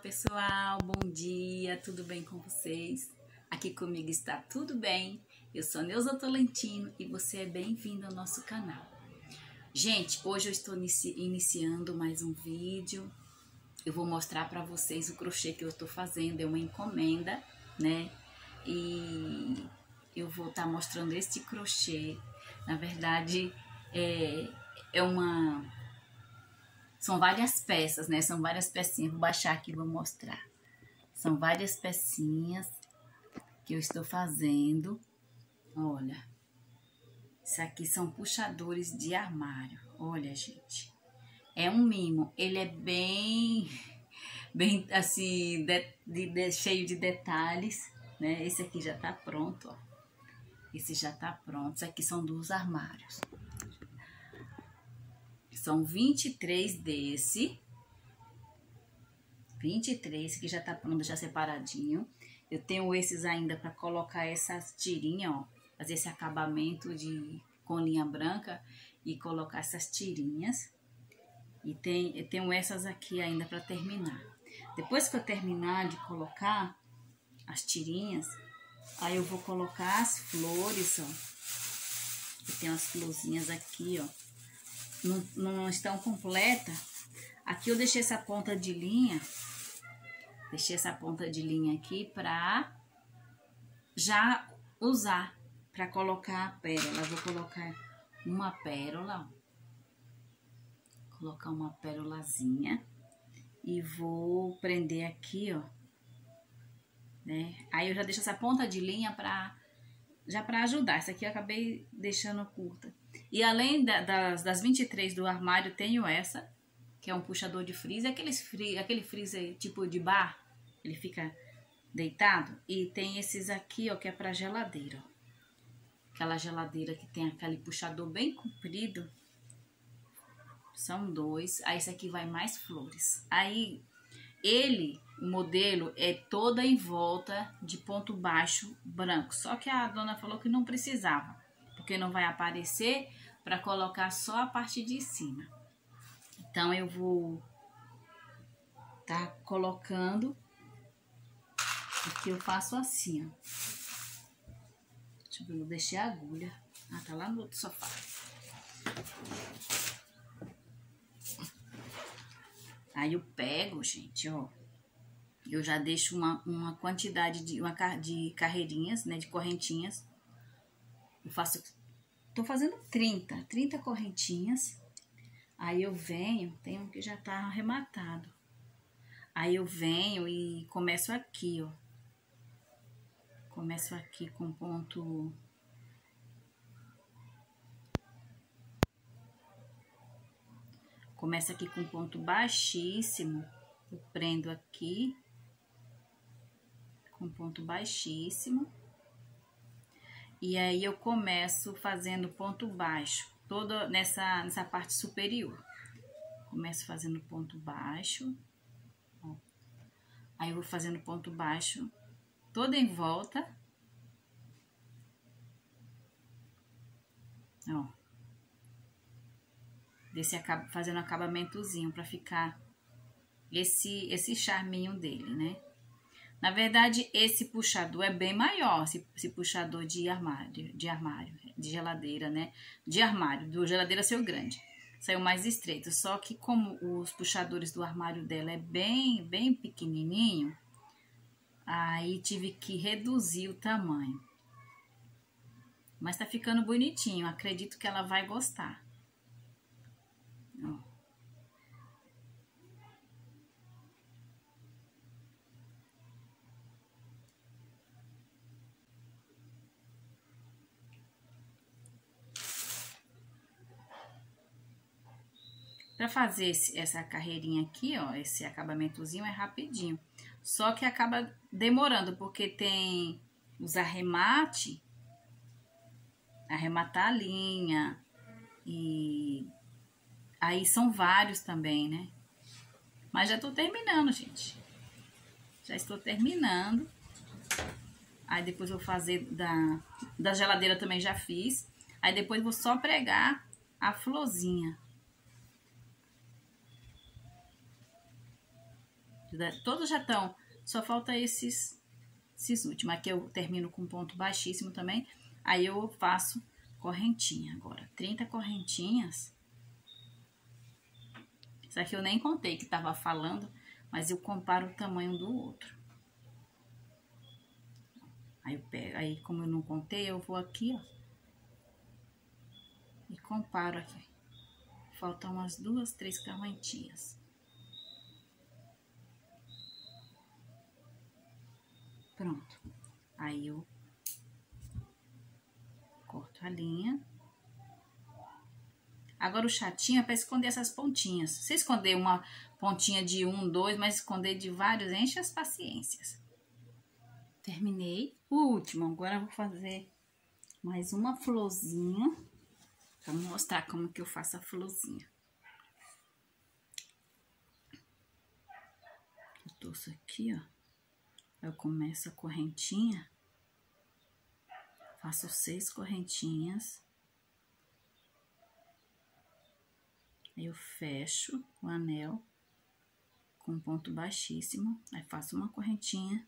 pessoal, bom dia, tudo bem com vocês? Aqui comigo está tudo bem, eu sou Neuza Tolentino e você é bem-vindo ao nosso canal. Gente, hoje eu estou iniciando mais um vídeo, eu vou mostrar para vocês o crochê que eu estou fazendo, é uma encomenda, né? E eu vou estar mostrando este crochê, na verdade são várias peças, né? São várias pecinhas. Vou baixar aqui e vou mostrar. São várias pecinhas que eu estou fazendo. Olha. Isso aqui são puxadores de armário. Olha, gente. É um mimo. Ele é bem assim, cheio de detalhes, né? Esse aqui já tá pronto, ó. Esse já tá pronto. Isso aqui são dos armários. São 23 desse. 23, que já tá pronto, já separadinho. Eu tenho esses ainda para colocar essas tirinhas, ó. Fazer esse acabamento com linha branca e colocar essas tirinhas. E eu tenho essas aqui ainda para terminar. Depois que eu terminar de colocar as tirinhas, aí eu vou colocar as flores, ó. Eu tenho as florzinhas aqui, ó. Não estão completas. Aqui eu deixei essa ponta de linha. Deixei essa ponta de linha aqui pra já usar. Pra colocar a pérola. Eu vou colocar uma pérola. Ó. Colocar uma pérolazinha. E vou prender aqui, ó. Né? Aí eu já deixo essa ponta de linha já pra ajudar. Essa aqui eu acabei deixando curta. E além das 23 do armário, tenho essa, que é um puxador de freezer. Aquele freezer tipo de bar, ele fica deitado. E tem esses aqui, ó, que é pra geladeira. Ó. Aquela geladeira que tem aquele puxador bem comprido. São dois. Aí esse aqui vai mais flores. Aí o modelo é toda em volta de ponto baixo branco. Só que a dona falou que não precisava, porque não vai aparecer para colocar só a parte de cima. Então eu vou tá colocando, porque eu faço assim, ó. Deixa eu ver, eu deixei a agulha. Ah, tá lá no outro sofá. Aí eu pego, gente, ó. Eu já deixo uma quantidade de carreirinhas, né, de correntinhas. Tô fazendo 30 correntinhas. Aí eu venho, tem um que já tá arrematado. Aí eu venho e começo aqui, ó. Começo aqui com ponto... Começo aqui com ponto baixíssimo. Eu prendo aqui. Com ponto baixíssimo. E aí eu começo fazendo ponto baixo, toda nessa parte superior. Começo fazendo ponto baixo. Ó. Aí eu vou fazendo ponto baixo toda em volta. Ó. Fazendo acabamentozinho para ficar esse charminho dele, né? Na verdade, esse puxador é bem maior, esse puxador de geladeira, né? De armário, do geladeira seu grande. Saiu mais estreito, só que como os puxadores do armário dela é bem pequenininho, aí tive que reduzir o tamanho. Mas tá ficando bonitinho, acredito que ela vai gostar. Ó. Para fazer essa carreirinha aqui, ó, esse acabamentozinho é rapidinho. Só que acaba demorando, porque tem os arrematar a linha, e aí são vários também, né? Mas já tô terminando, gente. Já estou terminando. Aí depois eu vou fazer da geladeira também já fiz. Aí depois vou só pregar a florzinha. Todos já estão, só falta esses últimos. Aqui eu termino com ponto baixíssimo também. Aí eu faço correntinha agora. 30 correntinhas. Isso aqui eu nem contei que tava falando, mas eu comparo o tamanho do outro. Aí eu pego, aí como eu não contei, eu vou aqui, ó. E comparo aqui. Faltam umas 2, 3 correntinhas. Pronto. Aí eu corto a linha. Agora o chatinho é para esconder essas pontinhas. Se você esconder uma pontinha de 1, 2, mas esconder de vários, enche as paciências. Terminei. O último, agora eu vou fazer mais uma florzinha. Pra mostrar como que eu faço a florzinha. Eu torço aqui, ó. Eu começo a correntinha. Faço 6 correntinhas. Aí eu fecho o anel com ponto baixíssimo. Aí faço uma correntinha.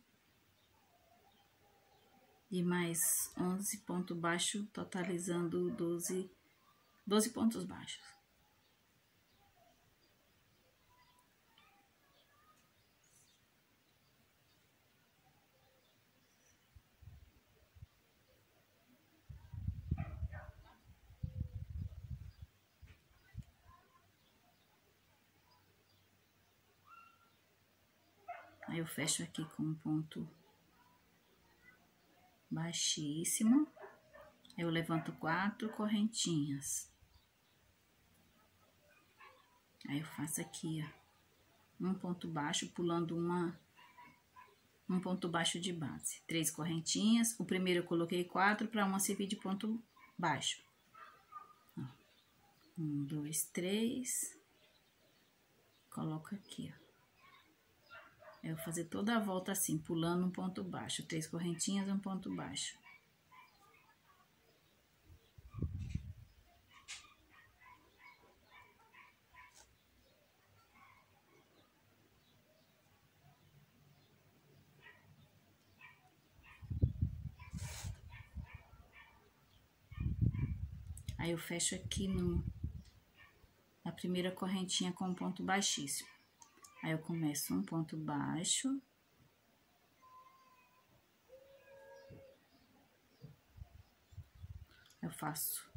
E mais 11 pontos baixos, totalizando 12 pontos baixos. Aí eu fecho aqui com um ponto baixíssimo. Eu levanto 4 correntinhas. Aí eu faço aqui, ó, um ponto baixo, pulando um ponto baixo de base. 3 correntinhas. O primeiro eu coloquei 4 para uma servir de ponto baixo. Ó, 1, 2, 3. Coloco aqui, ó. Eu vou fazer toda a volta assim, pulando um ponto baixo. 3 correntinhas, um ponto baixo. Aí eu fecho aqui na primeira correntinha com um ponto baixíssimo. Aí eu começo um ponto baixo. Eu faço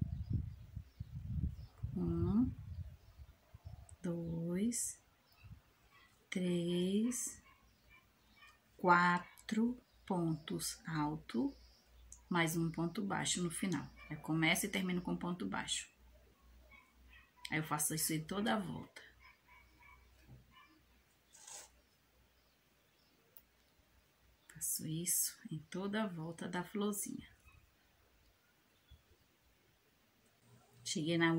1, 2, 3, 4 pontos altos, mais um ponto baixo no final. Eu começo e termino com ponto baixo. Aí eu faço isso em toda a volta. Faço isso em toda a volta da florzinha. Cheguei no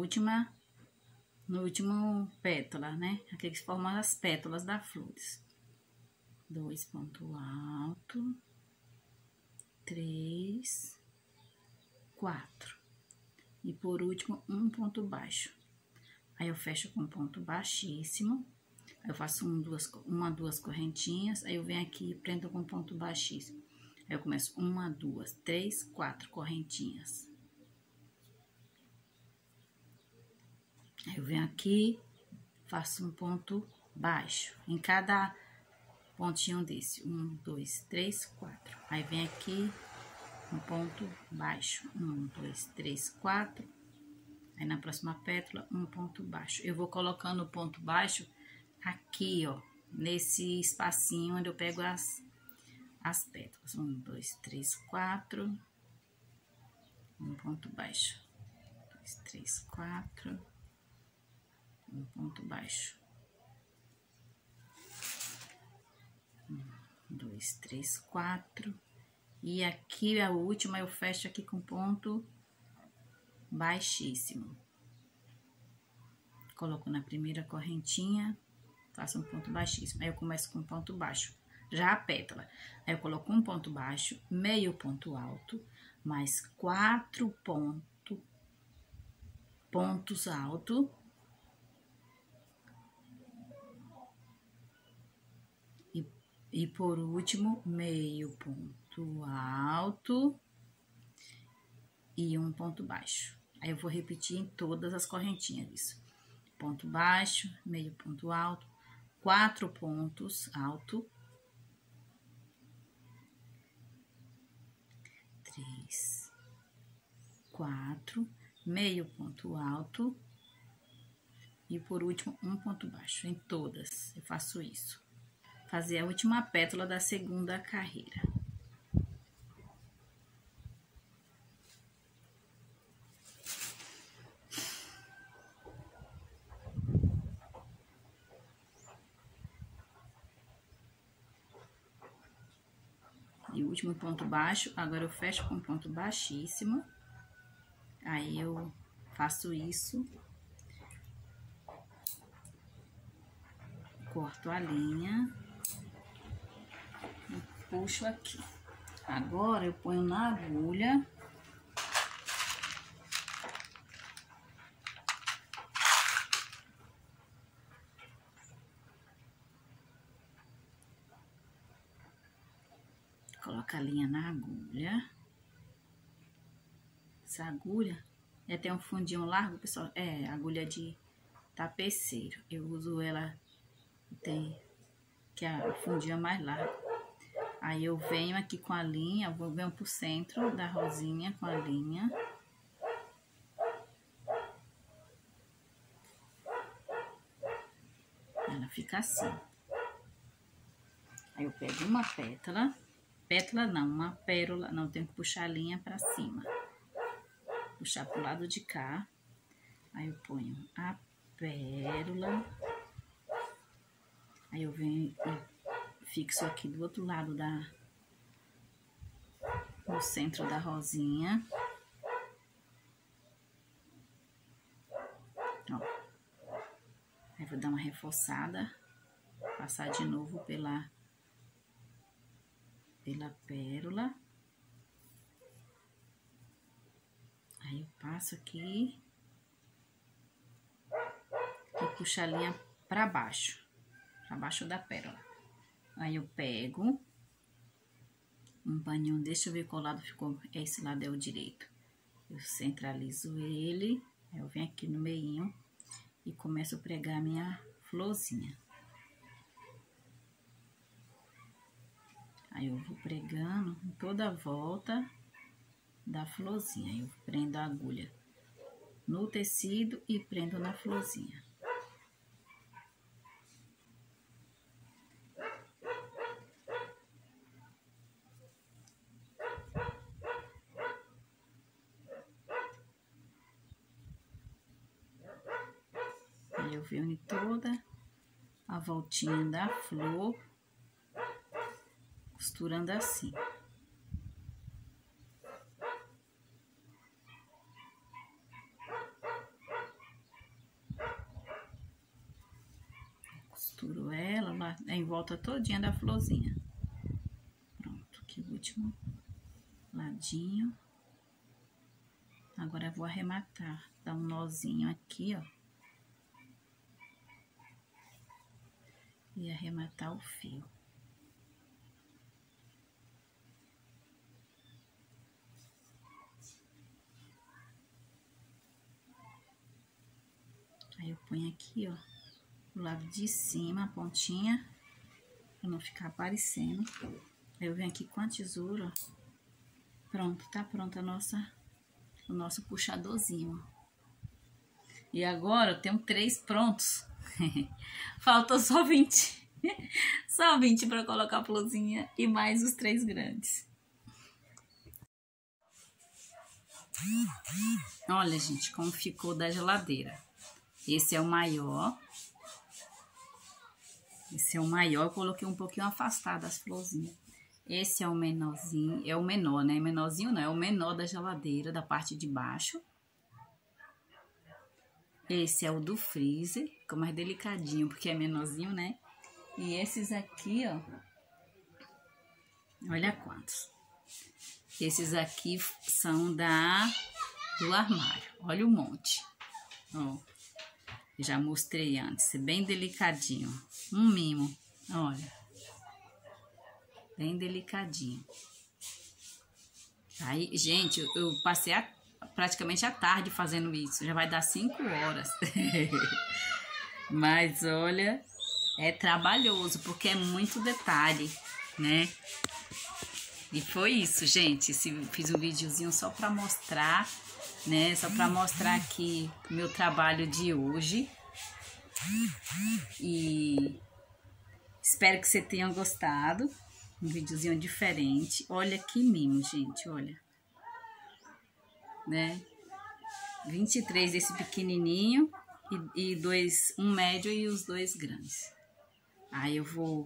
último pétala, né? Aqui que formam as pétalas das flores. 2 pontos altos, 3, 4. E por último, um ponto baixo. Aí eu fecho com ponto baixíssimo. Aí eu faço 1, 2 correntinhas. Aí eu venho aqui e prendo com ponto baixíssimo. Aí eu começo 1, 2, 3, 4 correntinhas. Aí eu venho aqui, faço um ponto baixo em cada pontinho desse. 1, 2, 3, 4. Aí vem aqui um ponto baixo. 1, 2, 3, 4. Aí na próxima pétala, um ponto baixo. Eu vou colocando o ponto baixo aqui, ó, nesse espacinho onde eu pego as pétalas. 1, 2, 3, 4. Um ponto baixo. 2, 3, 4. Um ponto baixo. 1, 2, 3, 4. E aqui a última eu fecho aqui com ponto baixíssimo. Coloco na primeira correntinha, faço um ponto baixíssimo. Aí eu começo com ponto baixo, já a pétala. Aí eu coloco um ponto baixo, meio ponto alto, mais 4 pontos altos. E por último, meio ponto alto e um ponto baixo. Aí eu vou repetir em todas as correntinhas isso. Ponto baixo, meio ponto alto, 4 pontos alto, 3, 4, meio ponto alto e por último um ponto baixo. Em todas eu faço isso. Fazer a última pétala da segunda carreira. E o último ponto baixo, agora eu fecho com ponto baixíssimo. Aí eu faço isso. Corto a linha. E puxo aqui. Agora eu ponho na agulha. Coloca a linha na agulha. Essa agulha tem um fundinho largo, pessoal. É agulha de tapeceiro. Eu uso ela, que é a fundinha mais larga. Aí eu venho aqui com a linha, venho pro centro da rosinha com a linha. Ela fica assim. Aí eu pego uma pétala. Pétala não, uma pérola. Não, tenho que puxar a linha pra cima. Puxar pro lado de cá. Aí eu ponho a pérola. Aí eu venho e fixo aqui do outro lado no centro da rosinha. Ó. Aí vou dar uma reforçada. Passar de novo pela pérola. Aí eu passo aqui e puxo a linha pra baixo da pérola. Aí eu pego um paninho, deixa eu ver qual lado ficou. Esse lado é o direito. Eu centralizo ele, aí eu venho aqui no meinho e começo a pregar a minha florzinha. Aí eu vou pregando em toda a volta da florzinha. Aí eu prendo a agulha no tecido e prendo na florzinha. Aí eu venho em toda a voltinha da flor, costurando assim. Costuro ela lá em volta todinha da florzinha. Pronto, aqui o último ladinho. Agora eu vou arrematar, dar um nozinho aqui, ó. E arrematar o fio. Aí eu ponho aqui, ó, do lado de cima, a pontinha, pra não ficar aparecendo. Aí eu venho aqui com a tesoura, ó. Pronto, tá pronto o nosso puxadorzinho, ó. E agora eu tenho 3 prontos. Falta só 20. Só 20 para colocar a florzinha e mais os 3 grandes. Olha, gente, como ficou da geladeira. Esse é o maior. Esse é o maior, eu coloquei um pouquinho afastado as florzinhas. Esse é o menorzinho, é o menor, né? Menorzinho não, é o menor da geladeira, da parte de baixo. Esse é o do freezer, ficou mais delicadinho, porque é menorzinho, né? E esses aqui, ó, olha quantos. Esses aqui são do armário, olha o monte. Ó, já mostrei antes, é bem delicadinho, um mimo, olha. Bem delicadinho. Aí, gente, eu passei praticamente a tarde fazendo isso. Já vai dar 5 horas. Mas, olha, é trabalhoso, porque é muito detalhe, né? E foi isso, gente. Fiz um videozinho só pra mostrar, né? Só pra mostrar aqui meu trabalho de hoje. E espero que você tenha gostado. Um videozinho diferente. Olha que mimo, gente, olha. Né? 23 desse pequenininho e um médio e os 2 grandes. Aí eu vou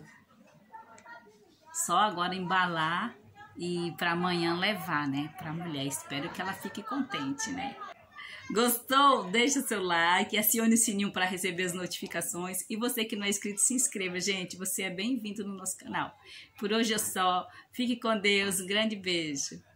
só agora embalar e para amanhã levar, né, para a mulher. Espero que ela fique contente, né? Gostou? Deixa o seu like, acione o sininho para receber as notificações. E você que não é inscrito, se inscreva, gente. Você é bem-vindo no nosso canal. Por hoje é só. Fique com Deus. Um grande beijo.